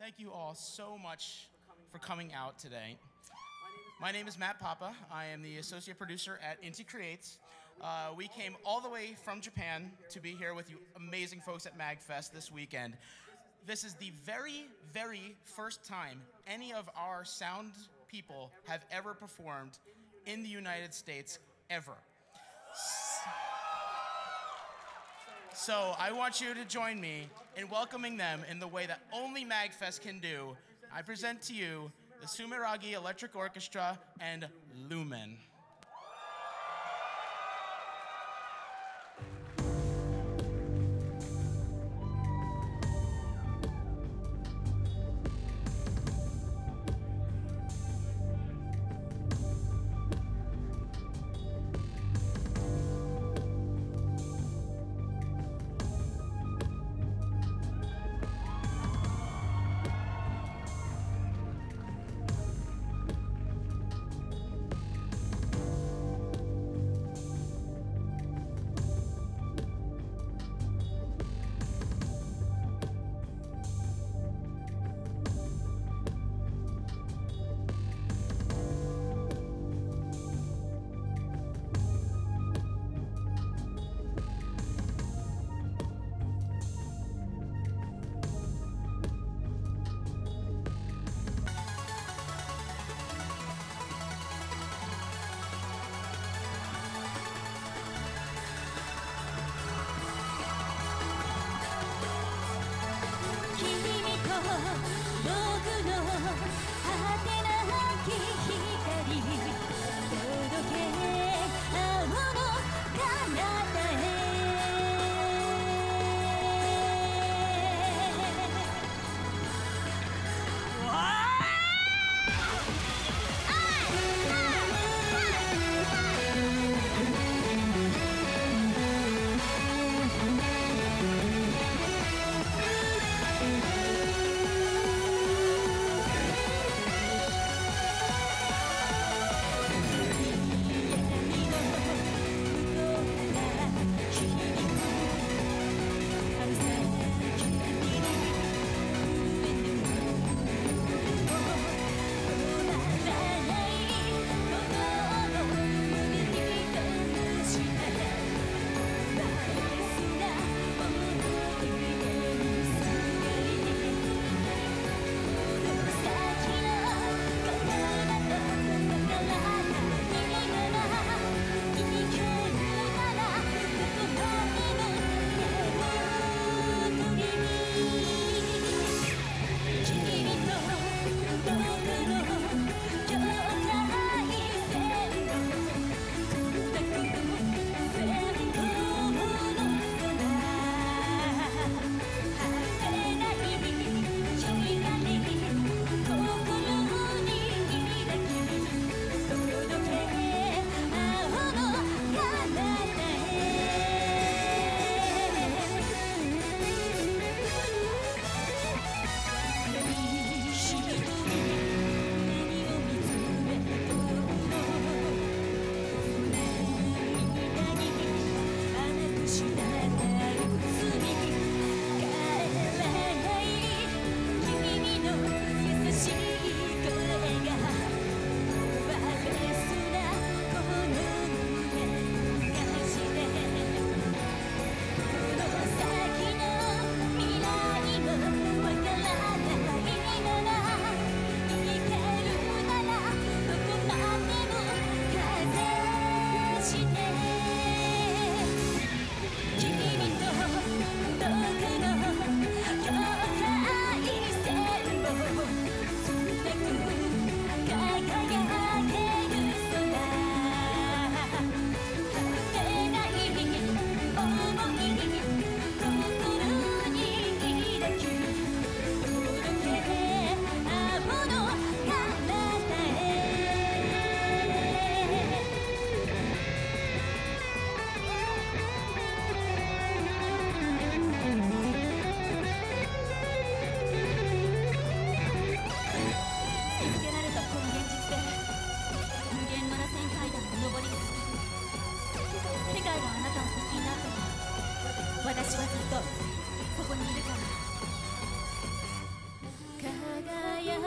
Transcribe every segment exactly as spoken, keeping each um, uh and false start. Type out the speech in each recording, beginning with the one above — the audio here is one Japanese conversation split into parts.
Thank you all so much for coming out today. My name is Matt Papa. I am the associate producer at Inti Creates. Uh, we came all the way from Japan to be here with you amazing folks at MAGFest this weekend. This is the very, very first time any of our sound people have ever performed in the United States, ever. So I want you to join me in welcoming them in the way that only MAGFest can do. I present to you the Sumeragi Electric Orchestra and Lumen.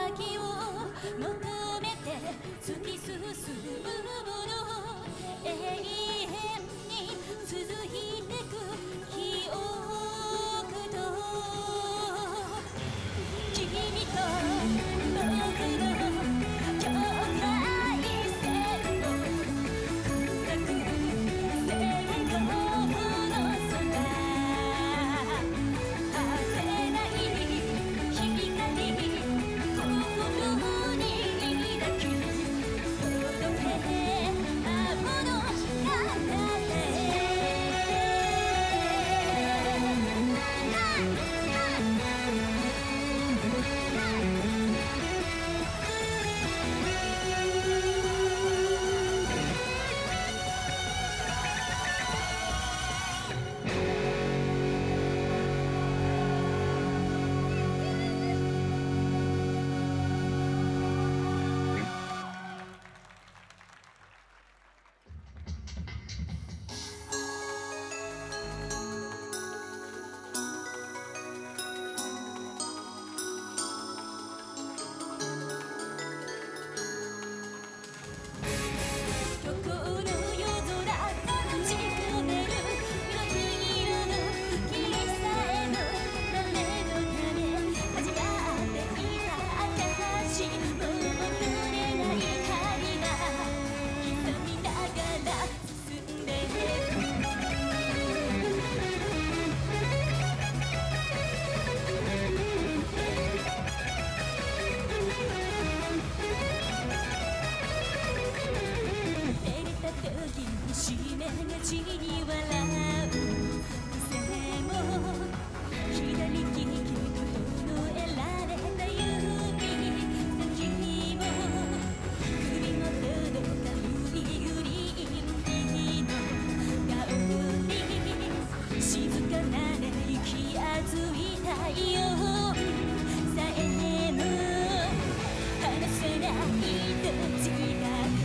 先を求めて突き進むもの永遠に続いてく記憶と君と僕の境界線を砕く線香の空果てない光心に抱き届けたもの彼方へ虚構の夜空閉じ込める緑色の霧さえも誰のため始まっていた新しいもう戻れない針が刻みながら進んでいく照れた時にしめがちに笑う癖も左利きと整えられた指先も首元の軽いグリーンティーの香り静かなね息あつい太陽さえも離せないどちらか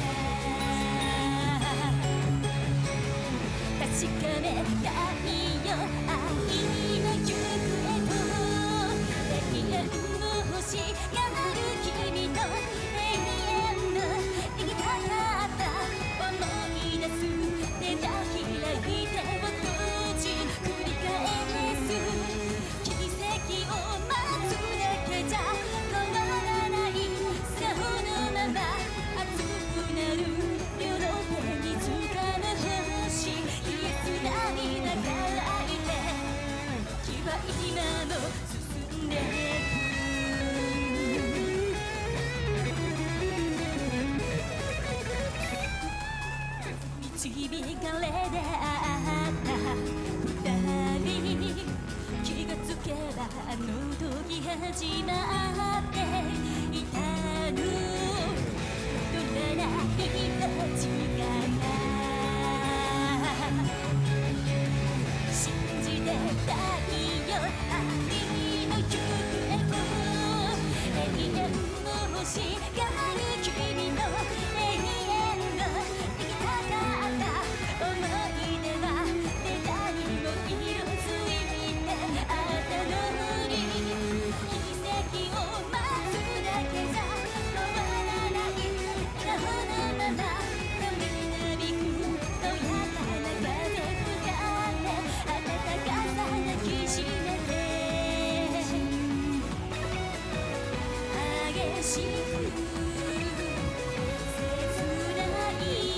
確かめたいよ愛の行方と永遠の星がある君の永遠の生きたかった思い出す手が開いてを閉じ繰り返す奇跡を待つだけじゃ変わらない素顔のまま熱くなる両手に掴む星イエス涙がいて気は今も進んでいく導かれであった二人気がつけばあの時始まっていたの戻らない命が信じてたいよ愛の行方を永遠の星がある君の永遠の生きたかった思い出は誰にも色づいてあったのに奇跡を待つだけじゃ変わらない笑顔のまま涙びくのやかな風吹かれ暖かさ抱きしめて激しく切ない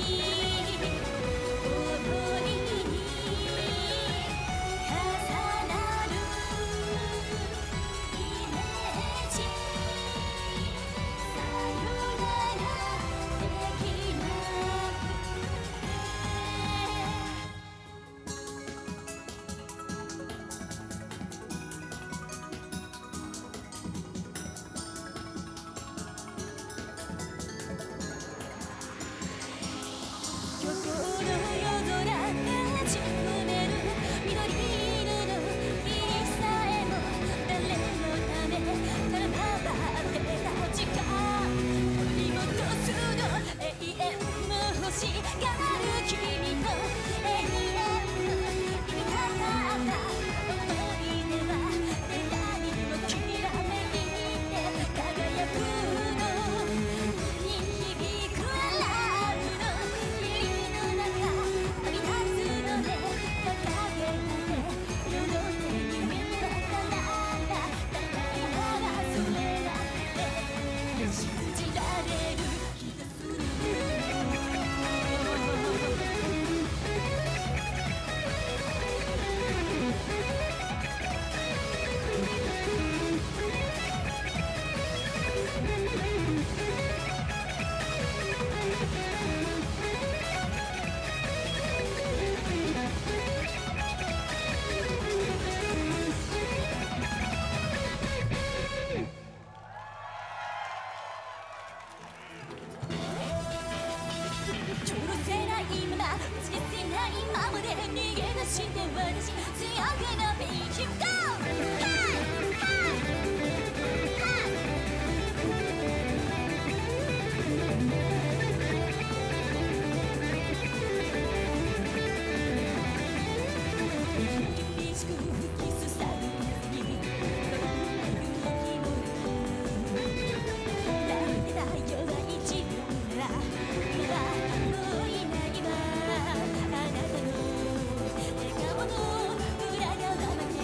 想いに重なるイメージさよならできなくてして私強くなっていく Go! Hey! Hey! Hey! 厳しく吹きすさぶ風にどんな勇気もダメだ弱い自分ならまだもういないわあなたの笑顔の裏側まで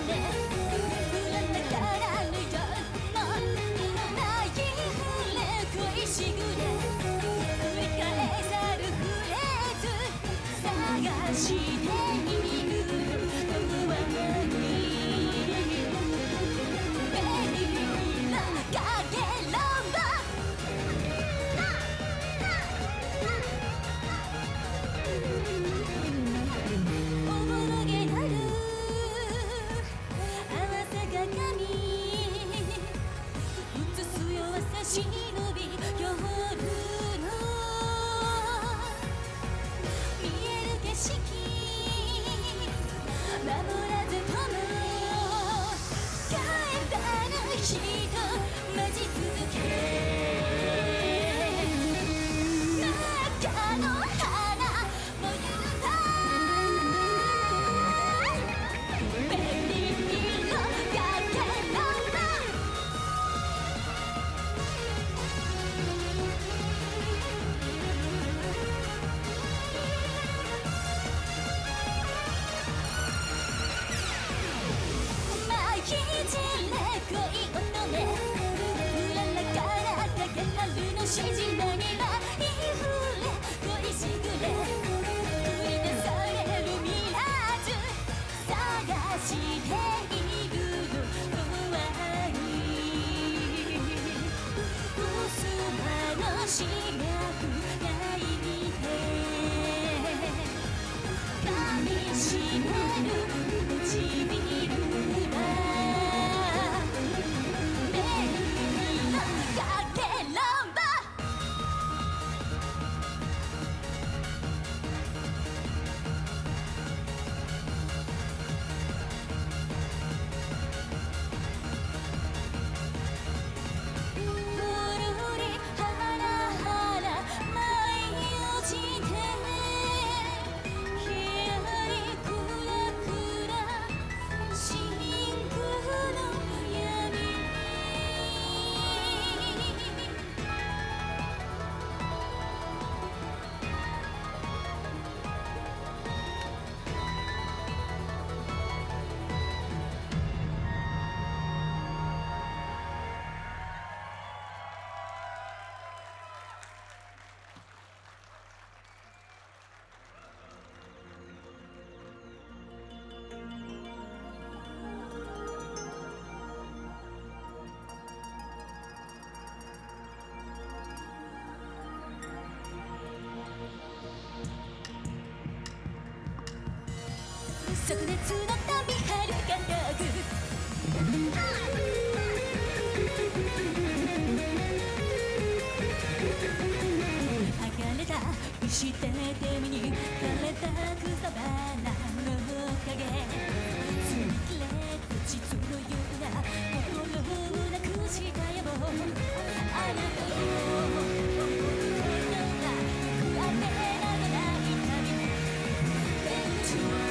灼熱の旅遥か遠く剥がれた石手で目に枯れた草花の影すり切れた地図のような心をなくした野望あなたを怒るような不安定などない旅天井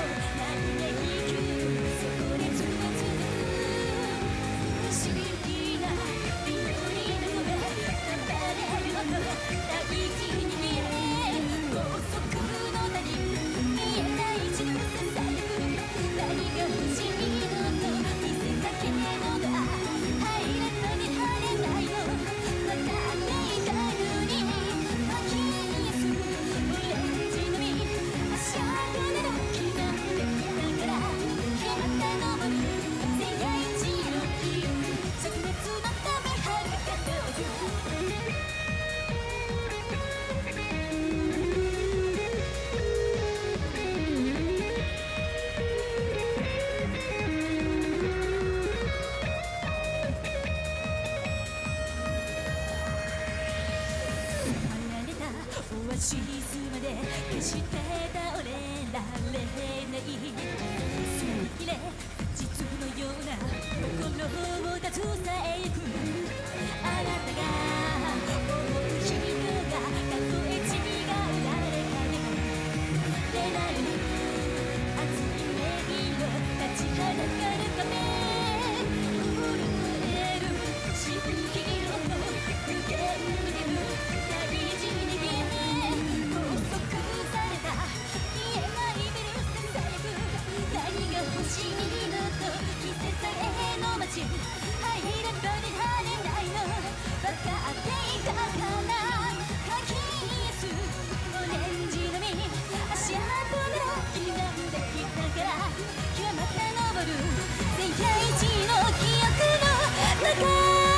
オアシスまで決して倒れられないすり切れ地図のような心を携えゆくあなたが思う人がたとえ違う誰かにも出ない熱い目を立ちはだかるため震えるしぶきを無限に大事に拘束された入れば出られないの分かっていたから書き消すオレンジの実足跡が刻んできたから今日また登る世界一の記憶の中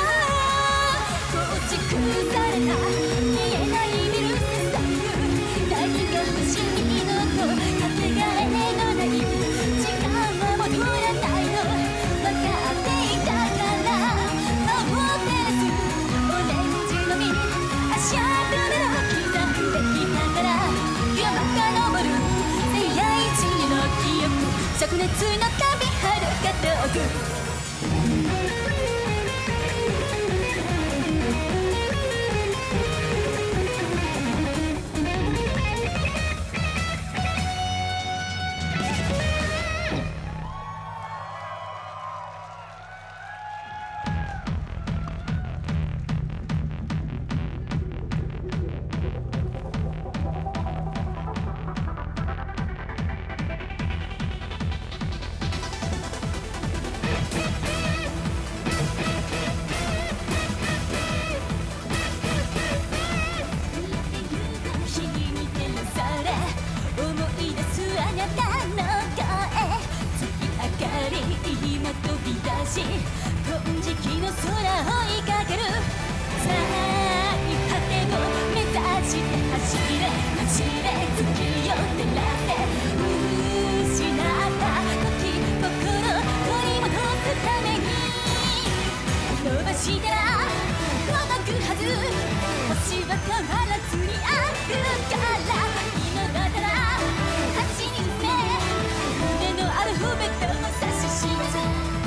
構築された見えないビルスタイル何が欲しいのとかけがえのない時間は戻らないの分かっていたから守ってるオレンジの実足跡が刻んできたから今また登る世界一の記憶灼熱の旅はるか遠く金色の空を追いかける最果てを目指して走れ走れ月を照らせ失った時心取り戻すために伸ばしたら届くはず星は変わらずにあるから今だったら走り抜け胸のアルファベットを指し示す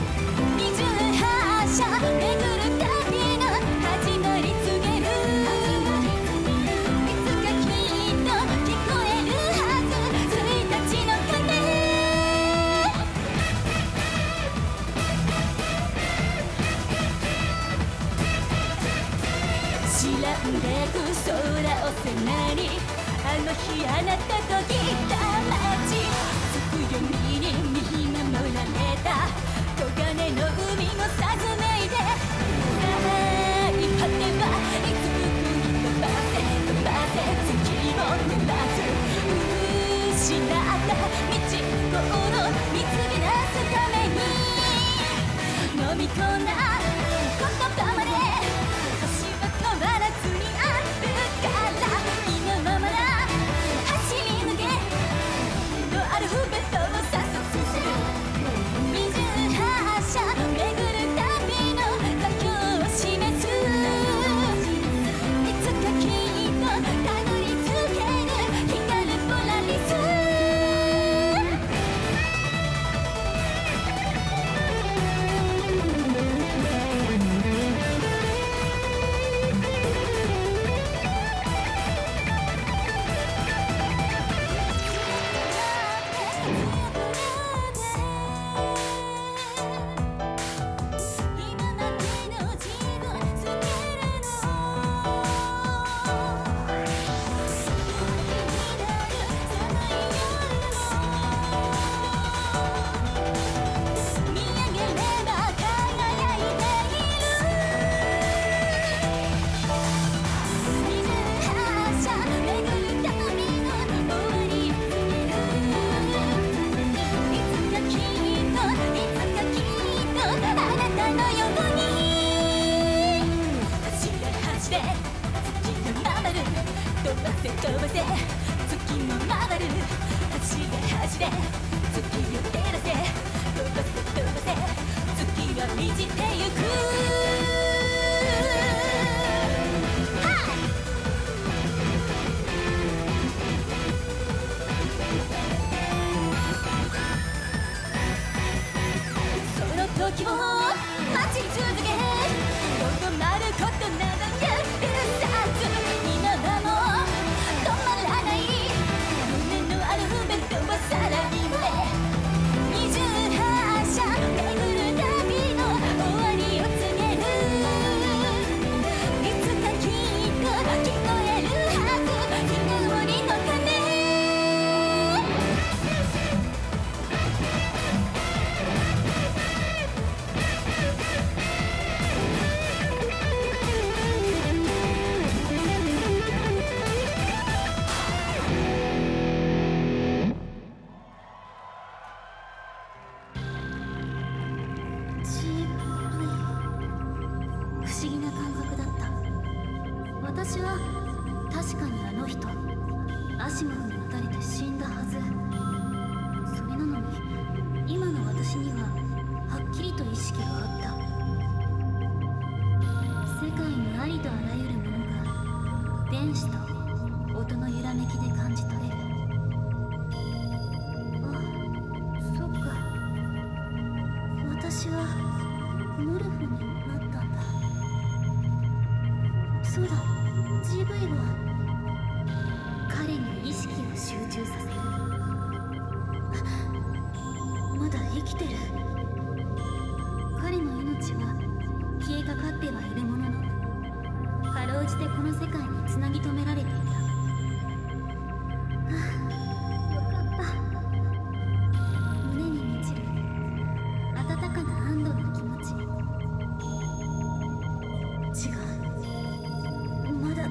巡る旅が始まり告げるいつかきっと聞こえるはずついたちの鐘白んでく空を迫りあの日あなたと来た街つくよみに見守られた黄金の海もさずめいで最果てはいつくに飛ばせ飛ばせ月を照らす失った道を見つけ出すために飲み込んだ言葉まで星は変わらずにあるから今ままだ走り抜けのアルファベットを指す巡る旅の座標を示すいつかきっとたどり着ける光るポラリス飛ばせ月も回る走れ走れ月を照らせ飛ばせ飛ばせ月は満ちてゆくその時を待ち続けとどまることなど許さず今はもう止まらない胸のアルファベットはさらに上二重発射巡る旅の終わりを告げるいつかきっと聞こえるはずつりの鐘「 私は確かにあの人アシモフに撃たれて死んだはず。それなのに今の私にははっきりと意識があった。世界のありとあらゆるものが電子と音の揺らめきで感じ取れる。あ、そっか。私はモルフになったんだ。そうだ、 ジーブイ は彼に意識を集中させる。まだ生きてる。彼の命は消えかかってはいるものの、かろうじてこの世界につなぎ止められていた。はあ、よかった。胸に満ちる温かな安堵の気持ち。違う、まだだ。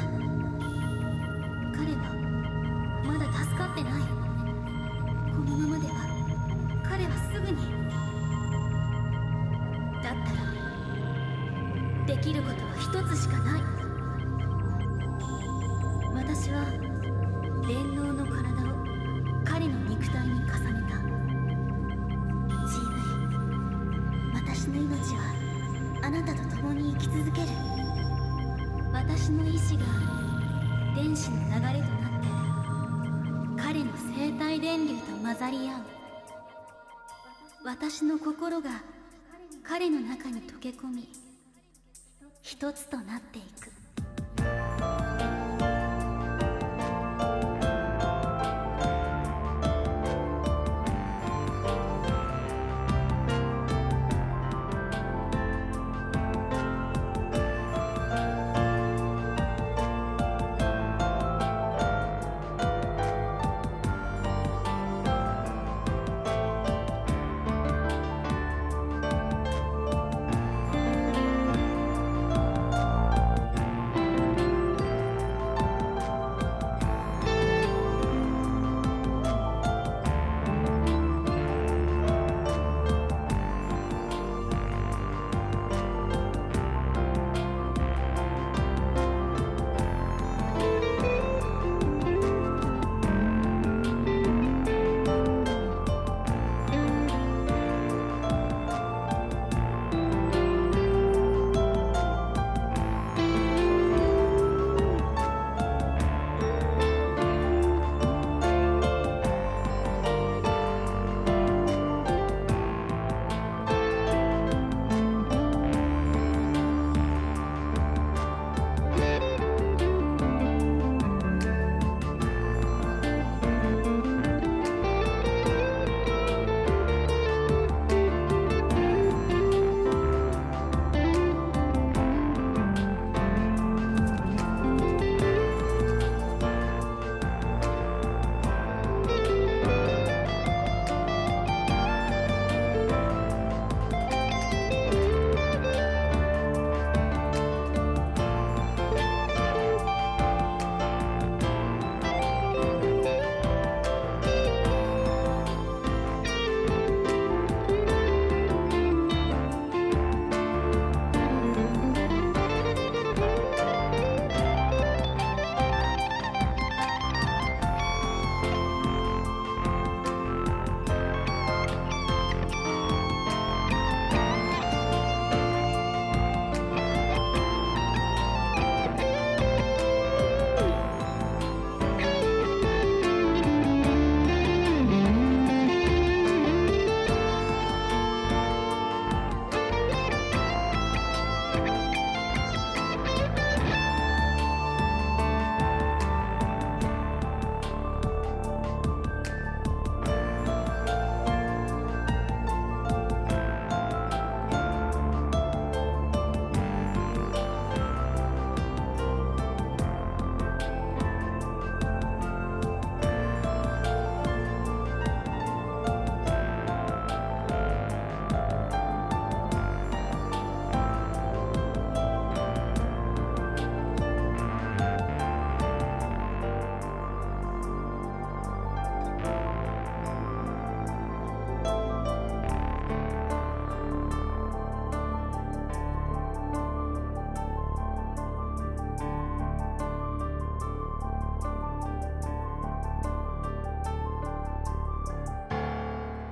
彼はまだ助かってない。このままでは彼はすぐに。だったらできることは一つしかない。私は電脳の体を彼の肉体に重ねた。 ジーブイ、 私の命はあなたと共に生き続ける。私の意志が電子の流れとなって彼の生体電流と混ざり合う。私の心が彼の中に溶け込み一つとなっていく。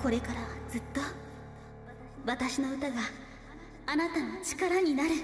これからはずっと私の歌があなたの力になる。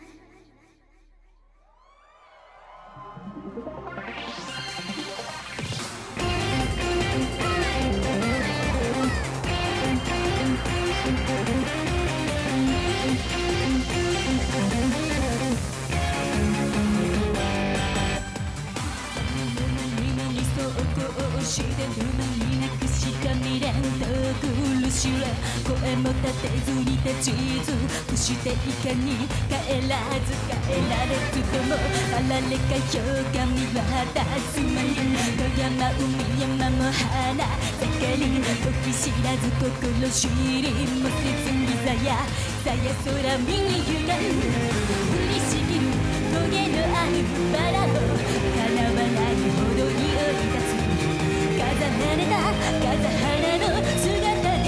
してる間になくした未練と苦しれ声も立てずに立ち尽くしていかに帰らず帰られずともあられか氷が見渡す間に野山海山も花盛り時知らず心知りもせずにさやさや空見にゆらう降りしきる棘のあるバラも叶わないほどに追い立つ風晴れた風原の姿で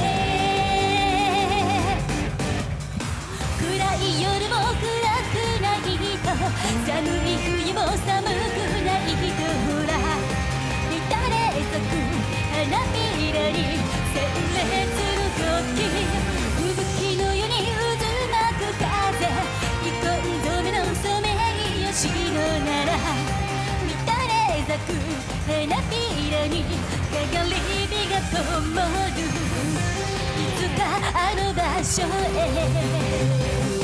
暗い夜も暗くないと寒い冬も寒くないとほら乱れ咲く花びらに鮮烈の時吹雪のように渦巻く風遺恨染めの染めよしのなら咲く花びらにかがり火が灯るいつかあの場所へ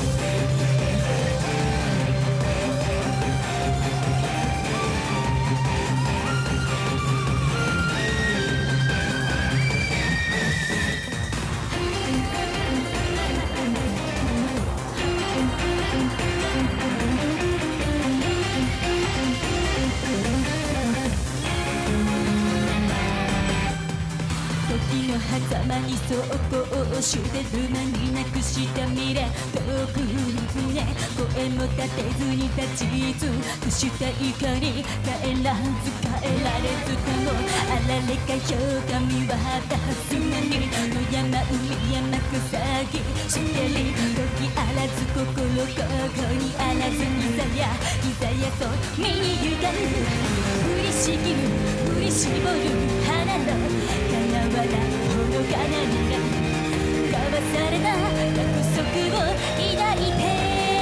狭間に走行してる間になくした未練遠くに船声も立てずに立ち尽くした怒り帰らず帰られずともあられか氷が見渡す間に野山海山草木してり時あらず心ここにあらずいざやいざやと見ゆがる降りしきる降り絞る花の叶わないほのかなにが交わされた約束を抱いて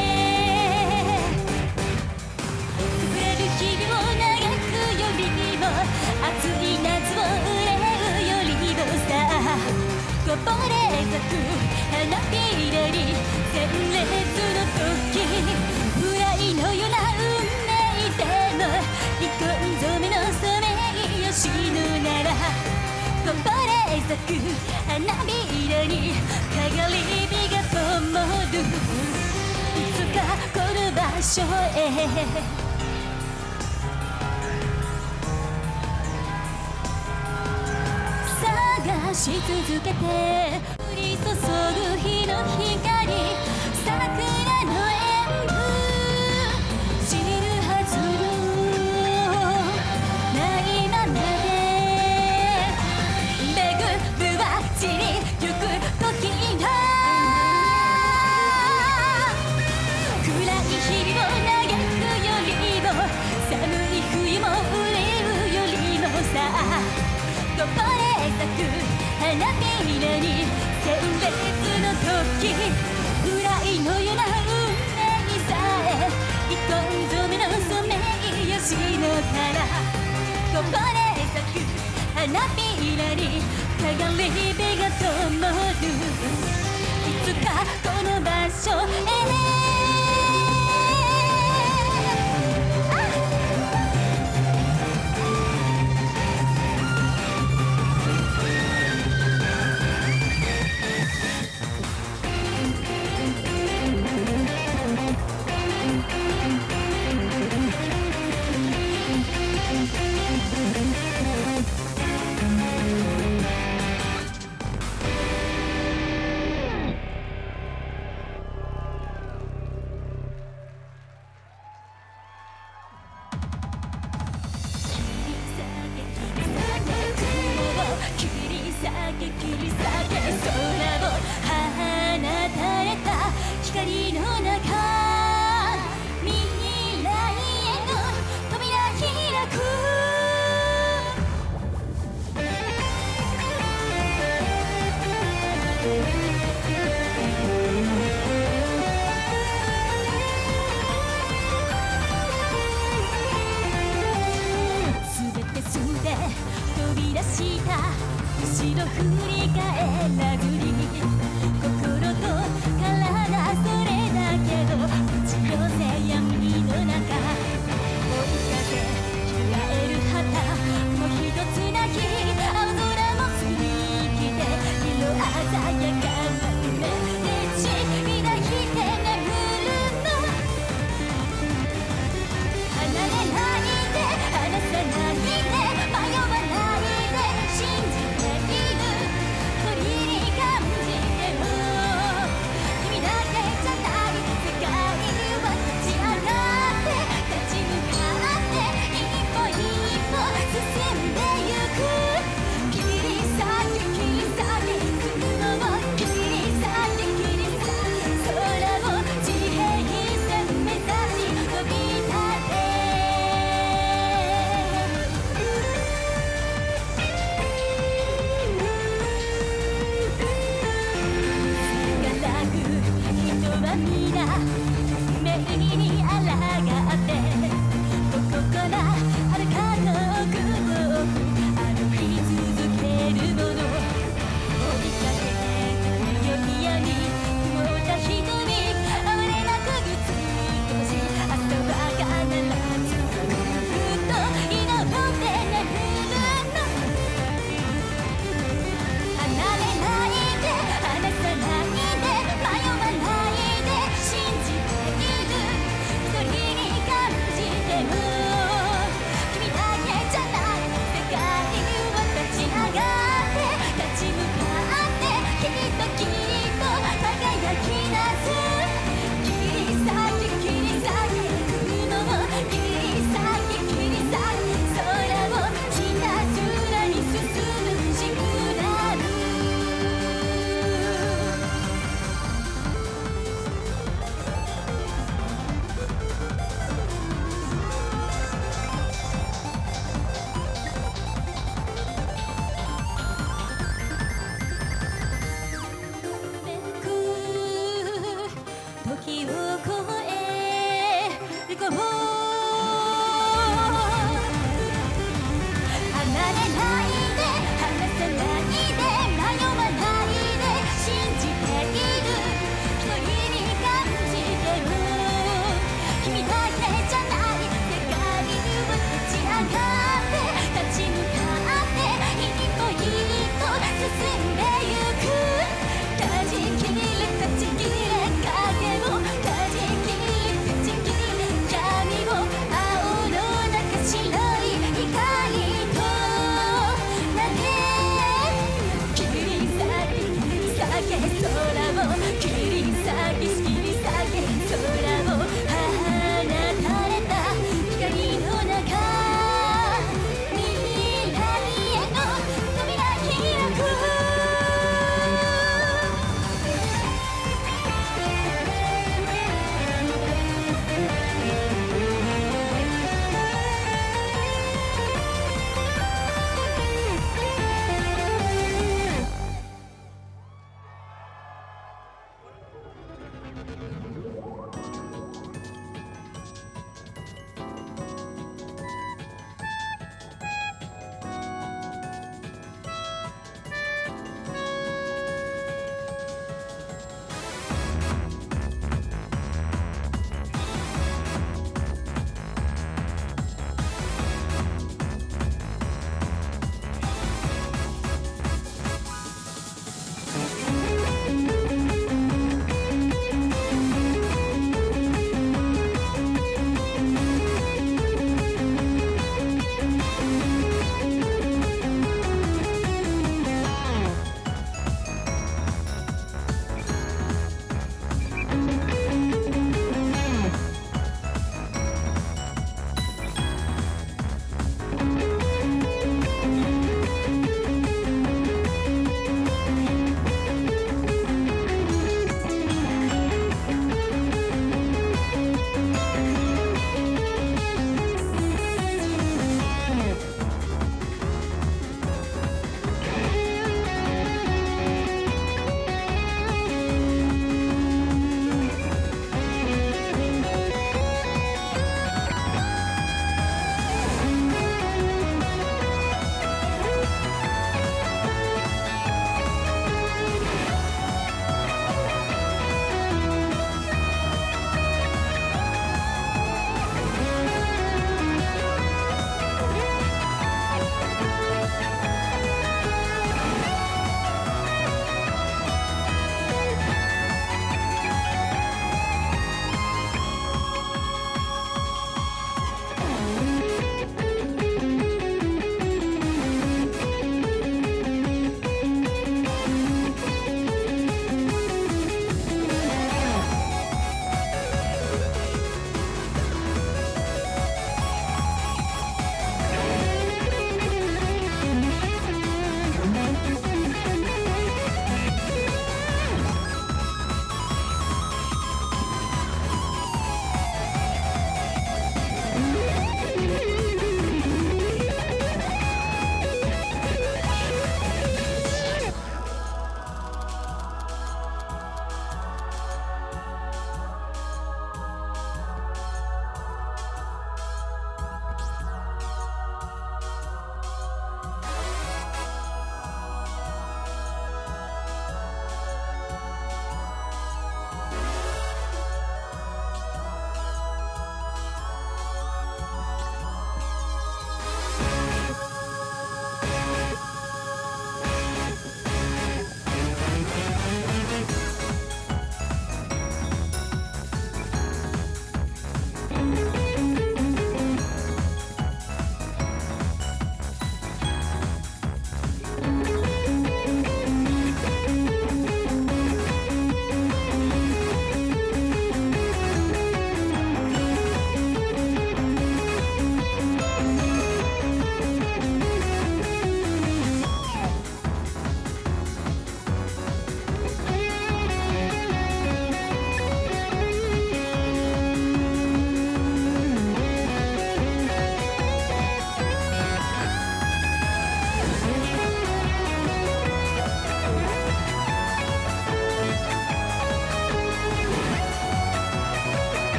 潰れる日々を嘆くよりも暑い夏を憂うよりもさこぼれ咲く花びらに鮮烈の時フライのような運命でも離婚染めの染めよしのならこぼれ咲く花びらにかがり火が灯るいつかこの場所へ探し続けて降り注ぐ日の光桜の演舞知るはずのないままで散りゆく時が暗い日々を嘆くよりも寒い冬も憂うよりもさこぼれ咲く花びらに鮮烈の時暗いのような運命さえ遺恨染めの染めよしのからこぼれ咲く花びらにかがり火が灯るいつかこの場所へ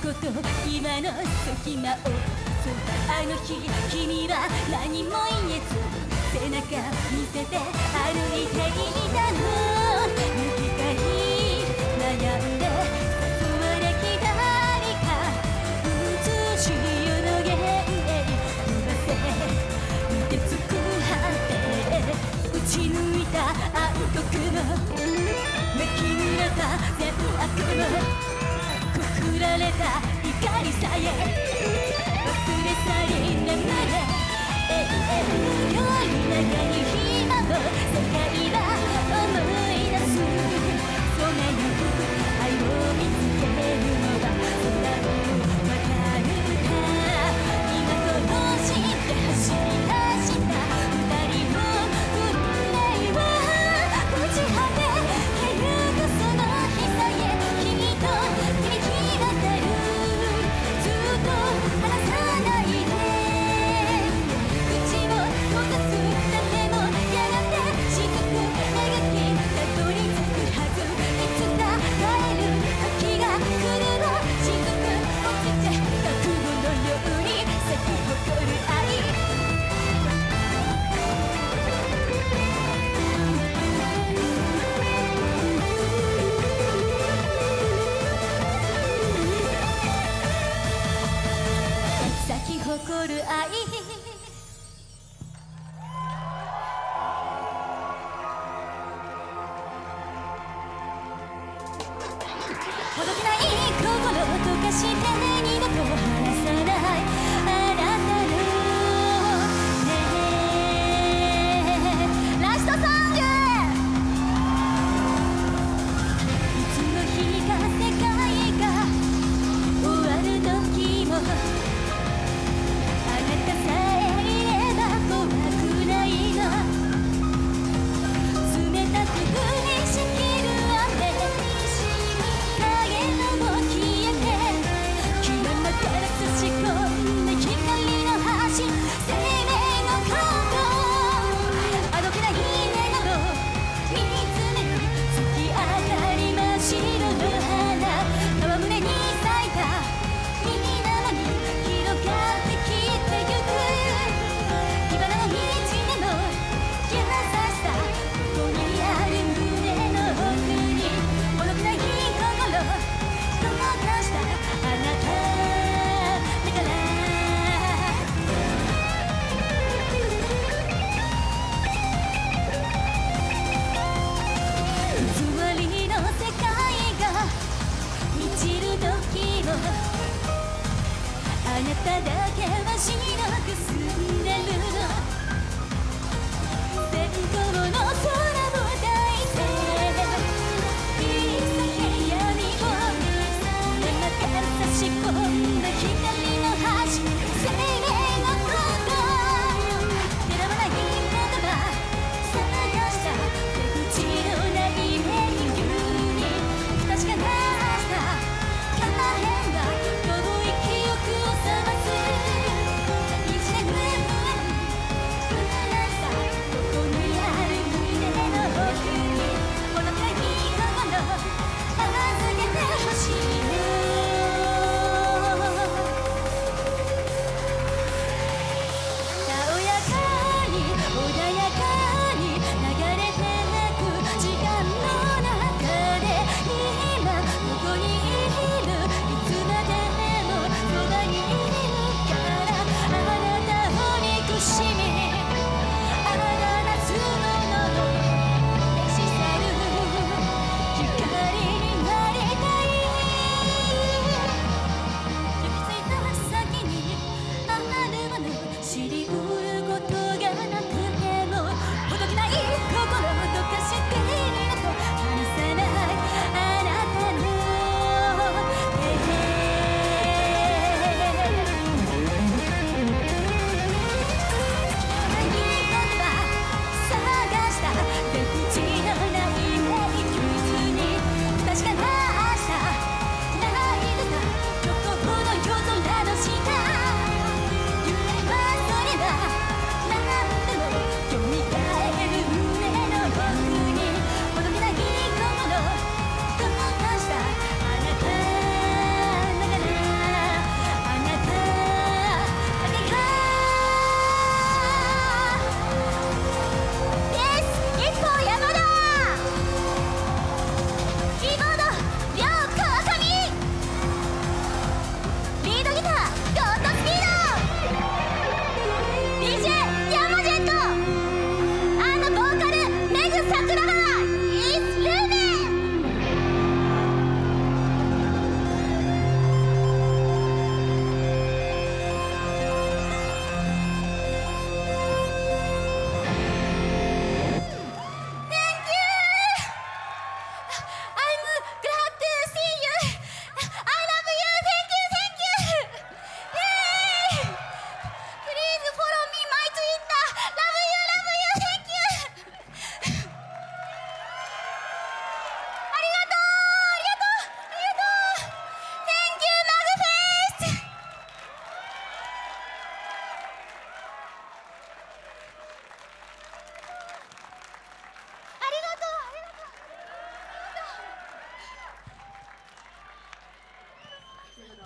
こと今の隙間をそうあの日君は何も言えず背中見せて歩いていたの抜きたい悩んで誘われ左か映しよの弦へ飛ばせ見てつく果て打ち抜いた暗黒のめき濡れた善悪のくくられた怒りさえ忘れ去り眠れ永遠より長い今も世界は思い出すそめゆく愛を見つけるのは空を渡るか今殺して走り出した二人の運命は打ち果ててゆくその日さえ君と響き渡るずっと離さないで口を閉ざ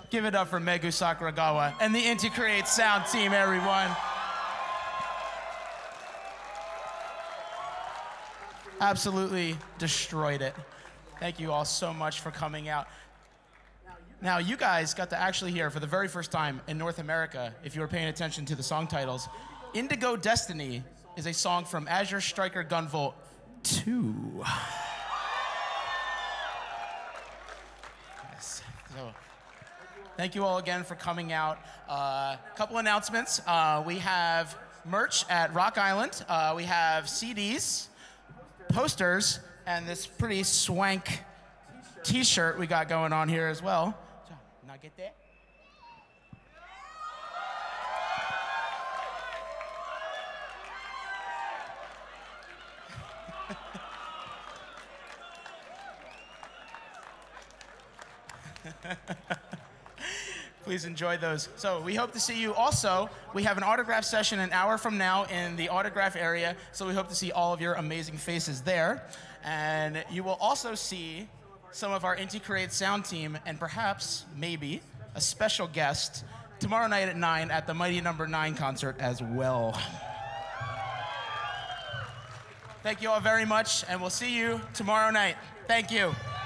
Give it up for Megu Sakuragawa and the Inti Create sound team, everyone. Absolutely destroyed it. Thank you all so much for coming out. Now, you guys got to actually hear for the very first time in North America, if you were paying attention to the song titles, Indigo Destiny is a song from Azure Striker Gunvolt two. Yes. So, thank you all again for coming out. A uh, couple announcements. Uh, we have merch at Rock Island. Uh, we have C Ds, posters, and this pretty swank t-shirt we got going on here as well. Now get that. Please enjoy those. So we hope to see you. Also, we have an autograph session an hour from now in the autograph area, so we hope to see all of your amazing faces there. And you will also see some of our Inti Create sound team and perhaps, maybe, a special guest tomorrow night at nine at the Mighty Number Nine concert as well. Thank you all very much, and we'll see you tomorrow night. Thank you.